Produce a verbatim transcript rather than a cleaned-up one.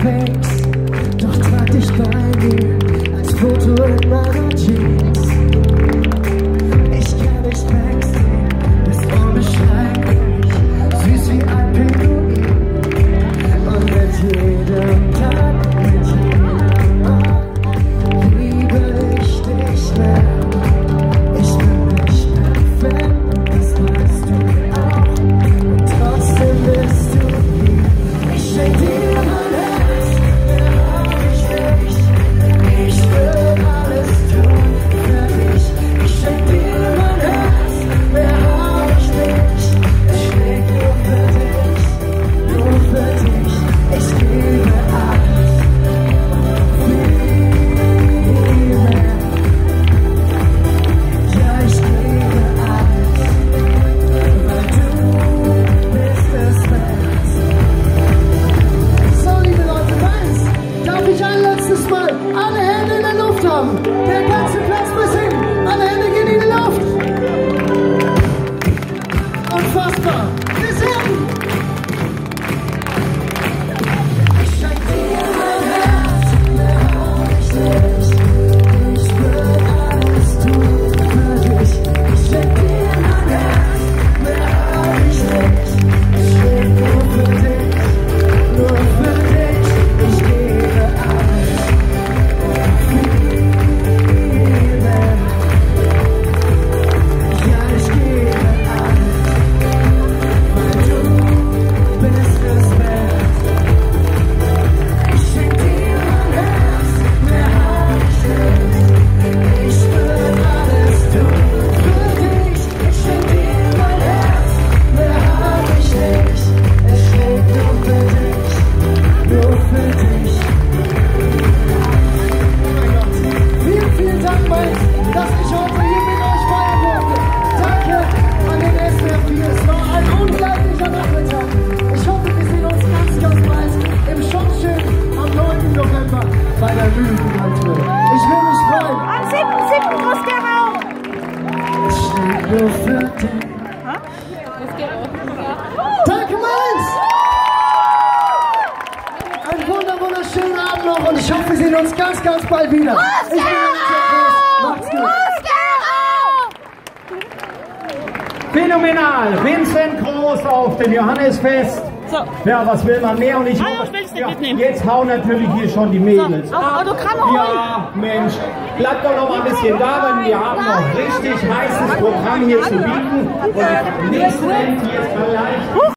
Fakes, doch trag dich bei mir als Foto in meiner Jeans. Ich kann dich wegsehen, bist unbeschreiblich, süß wie ein Pinguin. Und mit jedem Tag, mit jedem Mal liebe ich dich mehr. Ich bin nicht perfekt, das weißt du auch, und trotzdem bist du hier. Ich schenk dir mein Herz, mehr hab ich nicht. Ich will alles tun für dich. Ich schenk dir mein Herz, mehr hab ich nicht. Es schlägt nur für dich, nur für dich. Ich gebe alles, viel mehr. Ja, ich gebe alles, weil du bist es wert. So, liebe Leute, eins, darf ich ein letztes Mal alle Hände in der Luft haben? Der ganze Platz bis hin, alle Hände gehen in die Luft. Unfassbar, bis hin. Ich schenk dir mein Herz, mehr hab ich nicht. Ich will alles tun für dich. Ich schenk dir mein Herz, mehr hab ich nicht. Es schlägt nur für dich, nur für dich. Ich gebe alles, viel mehr. Ja, ich gebe alles, weil du bist es wert. Ich schenk dir mein Herz, mehr hab ich nicht. Ich will alles tun für dich. Ich schenk dir mein Herz, mehr hab ich nicht. Es schlägt nur für dich, nur für dich. Oh mein Gott. Vielen, vielen Dank, Mike, dass ich heute hier mit euch feiern durfte. Danke an den S W R vier. Es war ein unglaublicher Nachmittag. Ich hoffe, wir sehen uns ganz, ganz bald im Shopschiff am neunten November bei der Mühlenkultur. Ich will mich freuen. Am siebten siebten Groß-Gerau. Es schlägt nur für dich. Danke, Mainz! Einen wunder, wunderschönen Abend noch und ich hoffe, wir sehen uns ganz, ganz bald wieder. Ich bin Macht's gut. Phänomenal! Vincent Groß auf dem Johannisfest. So. Ja, was will man mehr? Und ich Ah, hoffe, was willst du ja, mitnehmen? jetzt hauen natürlich hier schon die Mädels So, ab. Autogramme Ja, Mensch, bleibt doch noch mal ein bisschen da, denn wir haben noch richtig heißes Programm hier zu bieten. Und im nächsten End jetzt vielleicht